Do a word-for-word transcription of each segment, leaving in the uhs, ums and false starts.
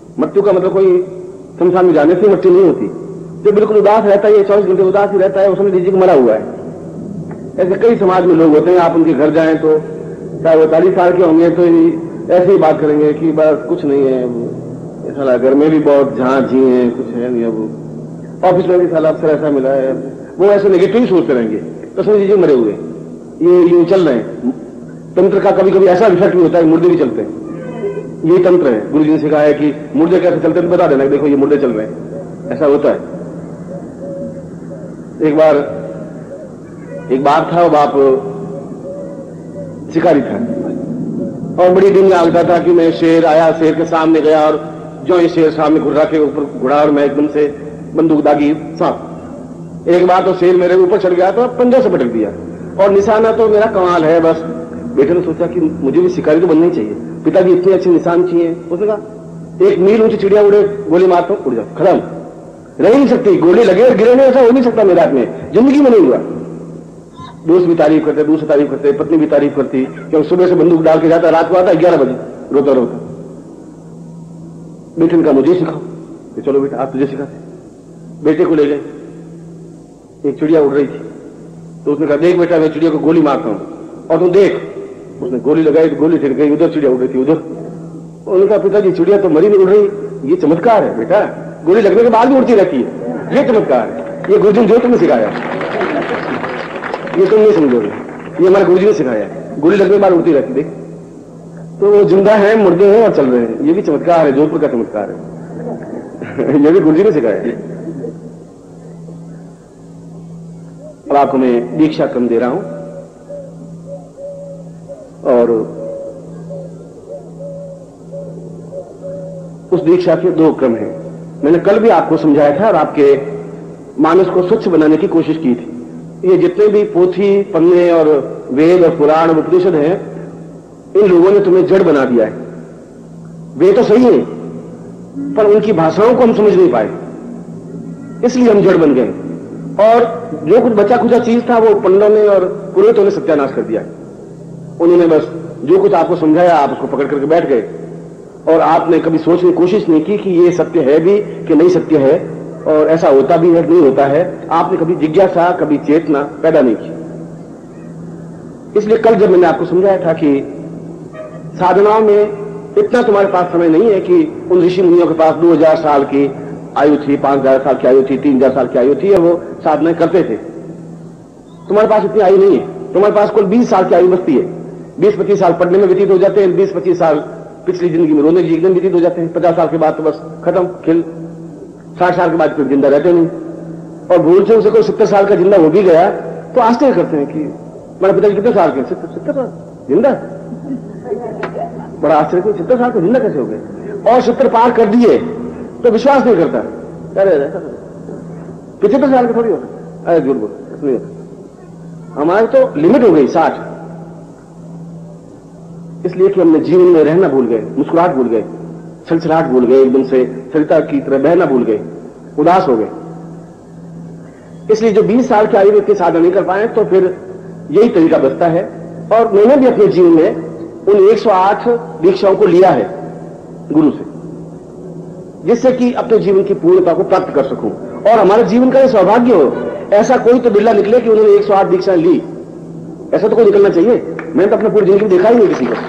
मृत्यु का मतलब कोई शमशान में जाने से मृत्यु नहीं होती। जो बिल्कुल उदास रहता है, ये चौबीस घंटे उदास ही रहता है, वो समझ लीजिए कि मरा हुआ है। ऐसे कई समाज में लोग होते हैं, आप उनके घर जाएं तो चाहे वो चालीस साल के होंगे तो ऐसे ही बात करेंगे कि बस कुछ नहीं है, साला घर में भी बहुत जहां जी है, कुछ है नहीं, अब ऑफिस में भी साला अफसर ऐसा मिला है, वो ऐसे नेगेटिव सोचते रहेंगे तो समझ लीजिए मरे हुए। ये यूं चल रहे हैं। तंत्र का कभी कभी ऐसा इफेक्ट भी होता है, मुर्दे भी चलते हैं। यही तंत्र है। गुरु जी ने सिखाया है कि मुर्दे कैसे चलते हैं, बता देना देखो ये मुर्दे चल रहे हैं, ऐसा होता है। एक बार एक बाप था, वो बाप शिकारी था और बड़ी दिन में आगता था कि मैं शेर आया, शेर के सामने गया और जो ये शेर सामने घुरा के ऊपर घुड़ा और मैं एकदम से बंदूक दागी सांप। एक बार तो शेर मेरे ऊपर चढ़ गया तो पंजा से पटक दिया और निशाना तो मेरा कमाल है। बस बेटे ने सोचा कि मुझे भी शिकारी तो बनना ही चाहिए, पिताजी इतने अच्छे निशान चाहिए। उसने कहा एक मील ऊंची चिड़िया उड़े, गोली मारता हूं, उड़ जाओ, खत्म, रह नहीं सकती, गोली लगे और गिरे नहीं, ऐसा हो नहीं सकता मेरे हाथ में, जिंदगी में नहीं हुआ। दोस्त भी तारीफ करते, दूसरे तारीफ करते, पत्नी भी तारीफ करती, क्योंकि सुबह से बंदूक डाल के जाता, रात को आता ग्यारह बजे रोता रोता। बेटे ने कहा मुझे सिखाओ, कि चलो बेटा आप तुझे सिखाते। बेटे को ले गए, एक चिड़िया उड़ रही थी तो उसने कहा देख बेटा मैं चिड़िया को गोली मारता हूं और तुम देख। उसने गोली लगाई तो गोली फिर गई, उधर चिड़िया उड़ रही थी उधर। उन्होंने कहा पिताजी चिड़िया तो मरी नहीं उड़ रही, ये चमत्कार है बेटा, गोली लगने के बाद भी उड़ती रहती है, ये चमत्कार है, ये गुरुजी जो तुमने सिखाया, ये तुम नहीं समझोगे, ये हमारे गुरुजी ने सिखाया है, गोली लगने के बाद उड़ती रहती। देख तो वो जिंदा है, मुर्दे हैं और चल रहे हैं, ये भी चमत्कार है, जोधपुर का चमत्कार है। ये भी गुरुजी ने सिखाया है। अब आपको मैं दीक्षा क्रम दे रहा हूं और उस दीक्षा के दो क्रम हैं। मैंने कल भी आपको समझाया था और आपके मानस को स्वच्छ बनाने की कोशिश की थी। ये जितने भी पोथी पन्ने और वेद और पुराण उपनिषद हैं, इन लोगों ने तुम्हें जड़ बना दिया है। वे तो सही है पर उनकी भाषाओं को हम समझ नहीं पाए, इसलिए हम जड़ बन गए और जो कुछ बचा खुचा चीज था वो पंडों ने और पुरोहितों ने सत्यानाश कर दिया। उन्होंने बस जो कुछ आपको समझाया आप उसको पकड़ करके बैठ गए और आपने कभी सोचने की कोशिश नहीं की कि ये सत्य है भी कि नहीं सत्य है और ऐसा होता भी है नहीं होता है। आपने कभी जिज्ञासा, कभी चेतना पैदा नहीं की। इसलिए कल जब मैंने आपको समझाया था कि साधनाओं में इतना तुम्हारे पास समय नहीं है कि उन ऋषि मुनियों के पास दो हजार साल की आयु थी, पांच हजार साल की आयु थी, तीन हजार साल की आयु थी और वो साधनाएं करते थे। तुम्हारे पास इतनी आयु नहीं है, तुम्हारे पास कुल बीस साल की आयु बचती है। बीस पच्चीस साल पढ़ने में व्यतीत हो जाते हैं, बीस पच्चीस साल पिछली जिंदगी में रोने की एकदम व्यतीत हो जाते हैं। पचास साल के बाद तो बस खत्म खेल। साठ साल के बाद फिर जिंदा रहते नहीं और भूल से उसे कोई सत्तर साल का जिंदा हो भी गया तो आश्चर्य करते हैं कि मेरे पिताजी कितने साल के, सत्तर साल जिंदा, बड़ा आश्चर्य को सत्तर साल का जिंदा कैसे हो गए और सत्तर पार कर दिए तो विश्वास नहीं करता। अरे पचहत्तर साल के थोड़ी होता, अरे झूठ बोल, नहीं होता। हमारे तो लिमिट हो गई साठ, इसलिए कि हमने जीवन में रहना भूल गए, मुस्कुराहट भूल गए, छलछलाहट भूल गए, एकदम से सरिता की तरह बहना भूल गए, उदास हो गए। इसलिए जो बीस साल की आयु में इतनी साधना नहीं कर पाए तो फिर यही तरीका बचता है। और मैंने भी अपने जीवन में उन एक सौ आठ दीक्षाओं को लिया है गुरु से, जिससे कि अपने जीवन की पूर्णता को प्राप्त कर सकूं और हमारे जीवन का यह सौभाग्य हो। ऐसा कोई तो बिरला निकले कि उन्होंने एक सौ आठ दीक्षाएं ली, ऐसा तो कोई निकलना चाहिए। मैंने तो अपने पूरी जिंदगी में देखा ही नहीं किसी को।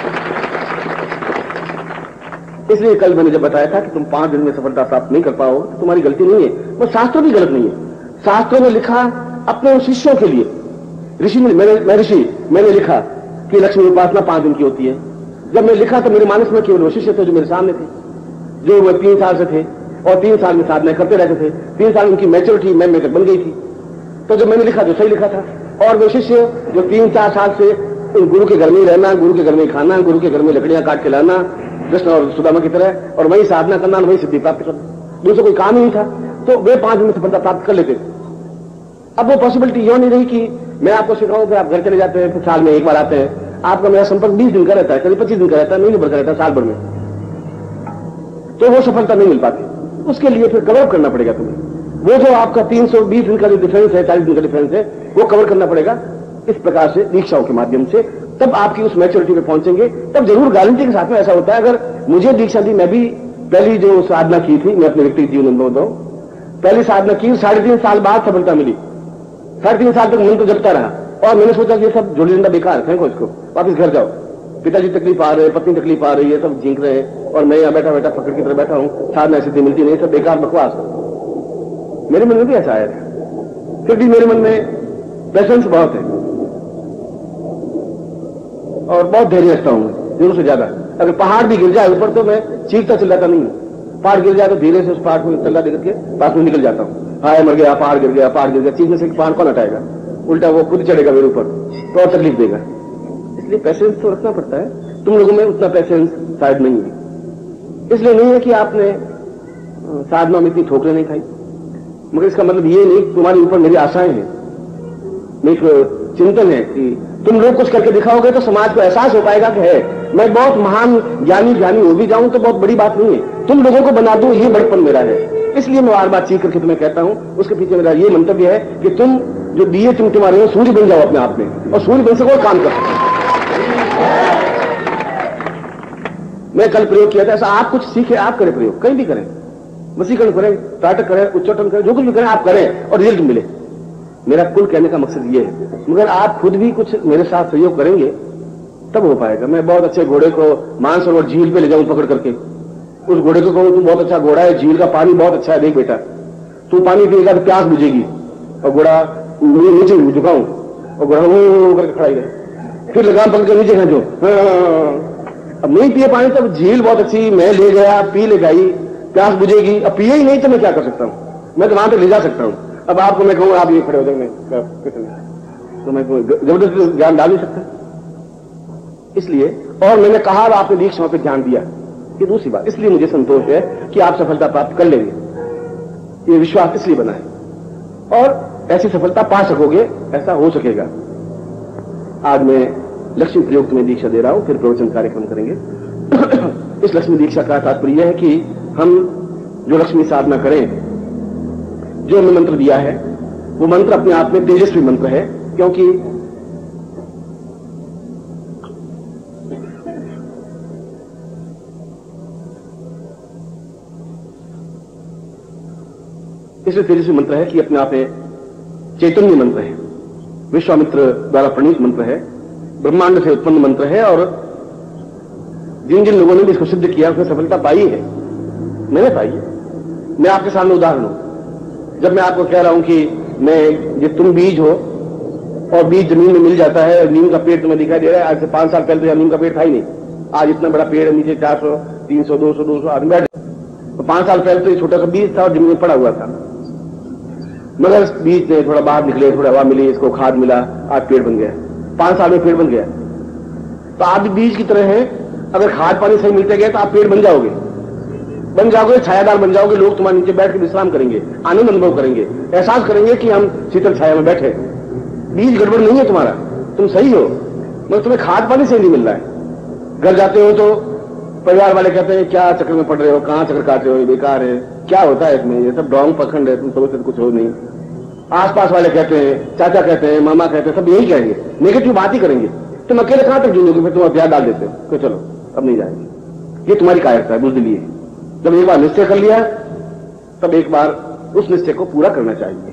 इसलिए कल मैंने जब बताया था कि तुम पांच दिन में सफलता प्राप्त नहीं कर पाओ तो तुम्हारी गलती नहीं है, वो शास्त्रों की गलत नहीं है। शास्त्रों ने लिखा अपने शिष्यों के लिए, ऋषि ने, मैंने मैं ऋषि मैंने लिखा कि लक्ष्मी उपासना पांच दिन की होती है। जब मैं लिखा तो मेरे मानस में केवल वो शिष्य थे जो मेरे सामने थे, जो वो तीन साल से थे और तीन साल में साधना करते रहते थे। तीन साल उनकी मैच्योरिटी मैं मेकअप बन गई थी। तो जब मैंने लिखा तो सही लिखा था। और वे शिष्य जो तीन चार साल से गुरु के घर में रहना, गुरु के घर में खाना, गुरु के घर में लकड़ियां काट के लाना, कृष्ण और सुदामा की तरह, और वही साधना करना, वही सिद्धि प्राप्त करना, दूसरा कोई काम ही नहीं था, तो वे पांच दिन में सफलता प्राप्त कर लेते थे। अब वो पॉसिबिलिटी यह नहीं रही कि मैं आपको सिखाऊं कि आप घर चले जाते हैं, फिर साल में एक बार आते हैं, आपका मेरा संपर्क बीस दिन का रहता है, करीब पच्चीस दिन का रहता है, महीने भर का रहता है, साल भर में, तो वो सफलता नहीं मिल पाती। उसके लिए फिर कवर करना पड़ेगा तुम्हें। वो जो आपका तीन सौ बीस दिन का जो डिफरेंस है, चालीस दिन का डिफरेंस है, वो कवर करना पड़ेगा इस प्रकार से दीक्षाओं के माध्यम से। तब आपकी उस मैच्योरिटी पे पहुंचेंगे, तब जरूर गारंटी के साथ में ऐसा होता है। अगर मुझे दीक्षा दी, मैं भी पहली जो साधना की थी, मैं अपने व्यक्तिगत जीवन में बताऊं, पहली साधना की साढ़े तीन साल बाद सफलता मिली। साढ़े तीन साल तक मन तो जगता रहा और मैंने सोचा कि ये सब जोड़ी डंडा बेकार, फेंको इसको, वापिस घर जाओ। पिताजी तकलीफ आ रहे हैं, पत्नी तकलीफ आ रही है, सब झींक रहे हैं और मैं यहाँ बैठा बैठा पकड़ की तरह बैठा हूं, साधना सिद्धि मिलती नहीं, सब बेकार बकवास। मेरे मन में भी ऐसा आया था। फिर भी मेरे मन में पेशेंस बहुत है और बहुत धैर्य रखता हूं, जरूर से ज्यादा। अगर पहाड़ भी गिर जाए ऊपर तो मैं चीखता चिल्लाता नहीं हूं। पहाड़ गिर जाए तो धीरे से उस पहाड़ को तल्ला देकर के पास में निकल जाता हूं। हाय मर गया, पहाड़ गिर गया, पहाड़ गिर गया, चीखने से पहाड़ कौन हटाएगा, उल्टा वो खुद चढ़ेगा मेरे ऊपर तो और तकलीफ देगा। इसलिए पेशेंस तो रखना पड़ता है। तुम लोगों में उतना पेशेंस शायद नहीं है। इसलिए नहीं है कि आपने साधना में इतनी ठोकरें नहीं खाई, मगर इसका मतलब ये नहीं तुम्हारे ऊपर मेरी आशाएं हैं, मेरी चिंतन है कि तुम लोग कुछ करके दिखाओगे तो समाज को एहसास हो पाएगा कि है मैं बहुत महान ज्ञानी ज्ञानी हो भी जाऊं तो बहुत बड़ी बात नहीं है, तुम लोगों को बना दूं, ये बड़पन मेरा है। इसलिए मैं बार बार चीख करके तुम्हें कहता हूं। उसके पीछे मेरा ये मंतव्य है कि तुम जो दिए टिमटिमा रहे हो, सूर्य बन जाओ अपने आप में और सूर्य बन सको और काम कर सको। मैं कल प्रयोग किया था ऐसा, आप कुछ सीखे, आप करें प्रयोग, कहीं भी करें, वसीकरण करें, त्राटक करें, उच्चाटन करें, जो कुछ भी करें आप करें और रिजल्ट मिले। मेरा कुल कहने का मकसद ये है, मगर आप खुद भी कुछ मेरे साथ सहयोग करेंगे तब हो पाएगा। मैं बहुत अच्छे घोड़े को मानसरोवर झील पे ले जाऊं पकड़ करके, उस घोड़े को कहूं तू बहुत अच्छा घोड़ा है, झील का पानी बहुत अच्छा है, देख बेटा तू पानी पिएगा तो प्यास बुझेगी, और घोड़ा नीचे झुकाऊं और घोड़ा वो करके खड़ा ही रहे, फिर लगाम पकड़ के नीचे खींचो, अब नहीं पिए पानी तब झील बहुत अच्छी, मैं ले गया, पी ले गई, प्यास बुझेगी, अब पिए ही नहीं तो मैं क्या कर सकता हूं, मैं तो वहां तक ले जा सकता हूं। अब आपको मैं कहूं आप ये खड़े हो जाएंगे तो मैं जबरदस्ती ज्ञान डाल नहीं सकता। इसलिए और मैंने कहा और आपने दीक्षाओं पे ध्यान दिया, ये दूसरी बात। इसलिए मुझे संतोष है कि आप सफलता प्राप्त कर लेंगे, ये विश्वास इसलिए बना है और ऐसी सफलता पा सकोगे, ऐसा हो सकेगा। आज मैं लक्ष्मी प्रयोग में दीक्षा दे रहा हूं, फिर प्रवचन कार्यक्रम करेंगे। इस लक्ष्मी दीक्षा का तात्पर्य है कि हम जो लक्ष्मी साधना करें, जो हमने मंत्र दिया है वो मंत्र अपने आप में तेजस्वी मंत्र है, क्योंकि इसलिए तेजस्वी मंत्र है कि अपने आप में चैतन्य मंत्र है, विश्वामित्र द्वारा प्रणीत मंत्र है, ब्रह्मांड से उत्पन्न मंत्र है और जिन जिन लोगों ने भी इसको सिद्ध किया उसने सफलता पाई है, मैंने पाई है। मैं आपके सामने उदाहरण हूं। जब मैं आपको कह रहा हूं कि मैं ये तुम बीज हो और बीज जमीन में मिल जाता है, नीम का पेड़ तुम्हें दिखाई दे रहा है, आज से पांच साल पहले तो नीम का पेड़ था ही नहीं, आज इतना बड़ा पेड़ है, नीचे चार सौ तीन सौ दो सौ दो सौ आदमी बैठे, तो पांच साल पहले तो ये छोटा सा बीज था और जमीन में पड़ा हुआ था, मगर बीज ने थोड़ा बाहर निकले, थोड़ा हवा मिली, इसको खाद मिला, आज पेड़ बन गया, पांच साल में पेड़ बन गया। तो आप भी बीज की तरह है, अगर खाद पानी सही मिलते गए तो आप पेड़ बन जाओगे, बन जाओगे, छायादार बन जाओगे, लोग तुम्हारे नीचे बैठ के विश्राम करेंगे, आनंद अनुभव करेंगे, एहसास करेंगे कि हम शीतल छाया में बैठे। बीज गड़बड़ नहीं है तुम्हारा, तुम सही हो, मगर तुम्हें खाद पानी सही नहीं मिल रहा है। घर जाते हो तो परिवार वाले कहते हैं क्या चक्कर में पड़ रहे हो, कहां चक्कर काट रहे हो, ये बेकार है, क्या होता है इसमें, ये सब ढोंग पखंड है, तुम समझते कुछ हो नहीं। आसपास वाले कहते हैं, चाचा कहते हैं, मामा कहते हैं, सब यही कहेंगे, नेगेटिव बात ही करेंगे। तुम अकेले कहां तक जूझोगे, फिर तुम अभ्यास डाल देते हो तो चलो अब नहीं जाएंगे। ये तुम्हारी कायरता है, बुझ लिए। जब एक बार निश्चय कर लिया तब एक बार उस निश्चय को पूरा करना चाहिए।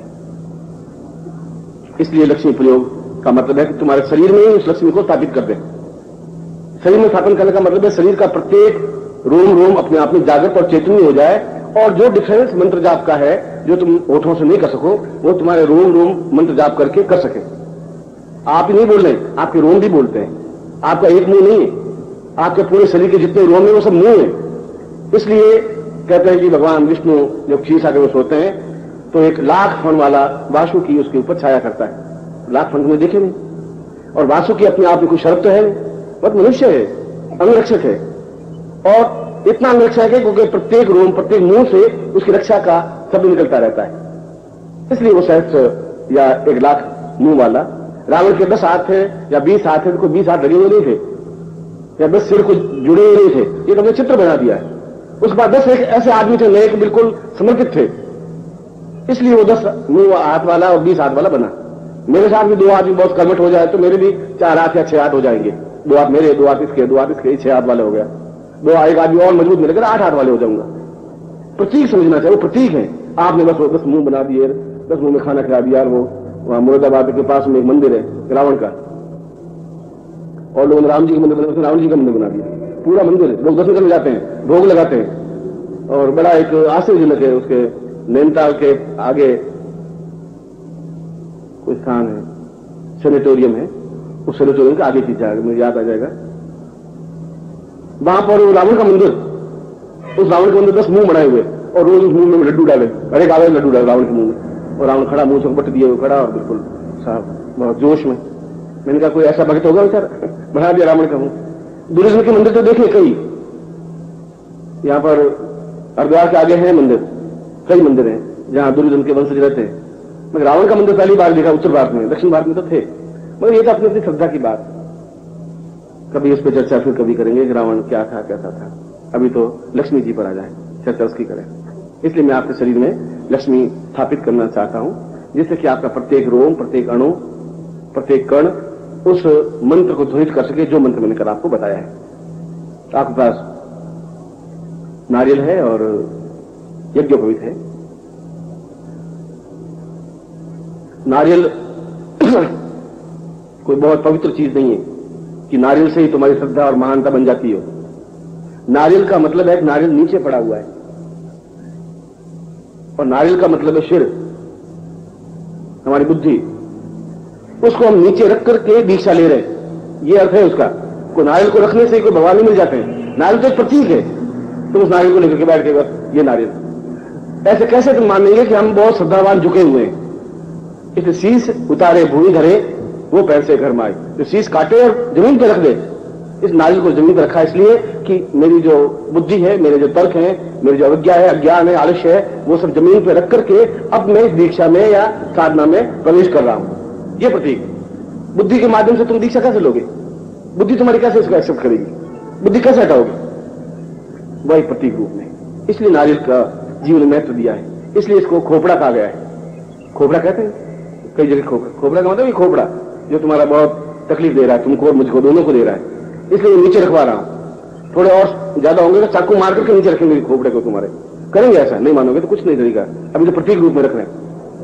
इसलिए लक्ष्मी प्रयोग का मतलब है कि तुम्हारे शरीर में ही उस लक्ष्मी को स्थापित कर दे। शरीर में स्थापन करने का मतलब है शरीर का प्रत्येक रोम रोम अपने आप में जागृत और चैतन्य हो जाए, और जो डिफरेंस मंत्र जाप का है जो तुम होठों से नहीं कर सको, वो तुम्हारे रोम रोम मंत्र जाप करके कर सके। आप ही नहीं बोल रहे, आपके रोम भी बोलते हैं। आपका एक मुंह नहीं है, आपके पूरे शरीर के जितने रोम है वो सब मुंह है। इसलिए कहते हैं कि भगवान विष्णु जब क्षीर सागर में सोते हैं तो एक लाख फण वाला वासुकी उसके ऊपर छाया करता है। लाख फण में देखे नहीं, और वासुकी अपने आप में कोई शर्त तो है, बहुत मनुष्य है, अंगरक्षक है, और इतना अंगरक्षक है क्योंकि प्रत्येक रोम प्रत्येक मुंह से उसकी रक्षा का शब्द निकलता रहता है। इसलिए वो सहस्त्र या एक लाख मुंह वाला। रावण के दस हाथ थे या बीस हाथ थे, तो कोई बीस हाथ लगे हुए नहीं थे या दस सिर को जुड़े हुए नहीं थे, ये तो हमने चित्र बना दिया है। उसके बाद दस एक ऐसे आदमी थे नए बिल्कुल समर्पित थे, इसलिए वो दस मुंह हाथ वाला और बीस हाथ वाला बना। मेरे साथ भी दो आदमी बहुत कर्मठ हो जाए तो मेरे भी चार हाथ या छह हाथ हो जाएंगे, दो हाथ मेरे, दो हाथ इसके, दो हाथ इसके, छह हाथ वाले हो गया। दो एक आदमी और मजबूत मिलेगा, आठ हाथ वाले हो जाऊंगा। प्रतीक समझना चाहिए, वो प्रतीक है। आपने बस वो दस मुंह बना दिए, दस मुंह में खाना खिला दिया। वो वहां मुरादाबाद के पास में एक मंदिर है रावण का, और लोगों ने राम जी का मंदिर बना, रावण जी का मंदिर बना दिया। पूरा मंदिर है, लोग दर्शन करने जाते हैं, भोग लगाते हैं, और बड़ा एक आश्चर्यजनक है। उसके नैनीताल के आगे कोई स्थान है, सेनेटोरियम है, उस सेनेटोरियम के आगे की जगह मुझे याद आ जाएगा, वहां पर रावण का मंदिर, उस रावण के मंदिर दस मुंह बनाए हुए, और रोज उस मुंह में लड्डू डाले, अरे कागज लड्डू डाले रावण के मुंह में, और रावण खड़ा मुंह से बट दिए हुए खड़ा, और बिल्कुल साहब बहुत जोश में। मैंने कहा कोई ऐसा भक्त होगा बेचारा, बना दिया रावण का मुंह। दुर्योधन के मंदिर तो देखे कई, यहां पर हरिद्वार के आगे हैं मंदिर, कई मंदिर हैं जहां दुर्योधन के वंशज रहते हैं, मगर रावण का मंदिर पहली बार देखा उत्तर भारत में, दक्षिण भारत में तो थे, मगर ये तो अपनी अपनी श्रद्धा की बात। कभी इस पर चर्चा फिर कभी करेंगे कि रावण क्या था कैसा था। अभी तो लक्ष्मी जी पर आ जाए, चर्चा उसकी करें। इसलिए मैं आपके शरीर में लक्ष्मी स्थापित करना चाहता हूं, जिससे कि आपका प्रत्येक रोम, प्रत्येक अणु, प्रत्येक कण उस मंत्र को ध्वनित कर सके जो मंत्र मैंने कल आपको बताया है। आपके पास नारियल है और यज्ञोपवीत है। नारियल कोई बहुत पवित्र चीज नहीं है कि नारियल से ही तुम्हारी श्रद्धा और महानता बन जाती हो। नारियल का मतलब है कि नारियल नीचे पड़ा हुआ है, और नारियल का मतलब है शिर, हमारी बुद्धि, उसको हम नीचे रख करके दीक्षा ले रहे हैं, ये अर्थ है उसका। को नारियल को रखने से कोई भगवान नहीं मिल जाते हैं, नारियल तो एक प्रतीक है। तुम उस नारियल को लेकर के बैठ के बस ये नारियल, ऐसे कैसे तुम मान लेंगे कि हम बहुत श्रद्धावान झुके हुए हैं। इसलिए शीश उतारे भूमि धरे वो पैर से घर माए, जो शीश काटे और जमीन पर रख दे। इस नारियल को जमीन पर रखा इसलिए कि मेरी जो बुद्धि है, मेरे जो तर्क है, मेरी जो अविद्या है, अज्ञान है, आलस्य है, वो सब जमीन पर रख करके अब मैं इस दीक्षा में या साधना में प्रवेश कर रहा हूं। ये प्रतीक। बुद्धि के माध्यम से तुम दीक्षा कैसे लोगे? बुद्धि तुम्हारी कैसे इसको एक्सेप्ट करेगी? बुद्धि कैसे हटाओगे? वही प्रतीक रूप में। इसलिए नारियल का जीवन महत्व दिया है, इसलिए इसको खोपड़ा कहा गया है। खोपड़ा कहते हैं कई जगह, खोपड़ा खोपड़ा का मतलब ये खोपड़ा जो तुम्हारा बहुत तकलीफ दे रहा है, तुमको और मुझको दोनों को दे रहा है, इसलिए नीचे रखवा रहा हूं। थोड़े और ज्यादा होंगे तो चाकू मार करके नीचे रखेंगे खोपड़े को तुम्हारे। करेंगे ऐसा? नहीं मानोगे तो कुछ नहीं तरीका। अभी तो प्रतीक रूप में रख रहे हैं।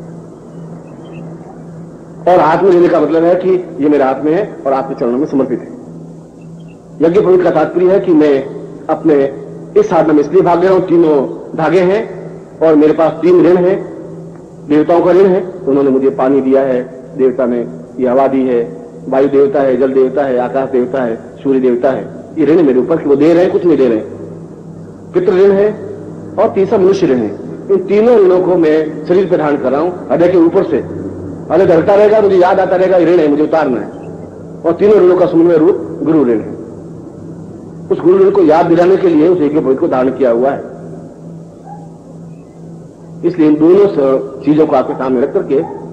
और हाथ में लेने का मतलब है कि ये मेरे हाथ में है और आपके चरणों में समर्पित है। यज्ञ पवित्र का तात्पर्य है कि मैं अपने इस साधना में इसलिए भाग रहा हूं, तीनों धागे हैं और मेरे पास तीन ऋण है, देवताओं का ऋण है। उन्होंने मुझे पानी दिया है, देवता ने ये हवा दी है, वायु देवता है, जल देवता है, आकाश देवता है, सूर्य देवता है। ये ऋण मेरे ऊपर कि वो दे रहे हैं, कुछ नहीं दे रहे हैं। पितृ ऋण है और तीसरा मनुष्य ऋण है। इन तीनों ऋणों को मैं शरीर पर धारण कर रहा हूं, हृदय के ऊपर से। हृदय धरता रहेगा, मुझे याद आता रहेगा ये ऋण है, मुझे उतारना है। और तीनों ऋणों का समन्वय रूप गुरु ऋण है। उस गुरु ऋण को याद दिलाने के लिए उस यज्ञ पवित्र को धारण किया हुआ है। इसलिए इन दोनों चीजों को आपके सामने रख करके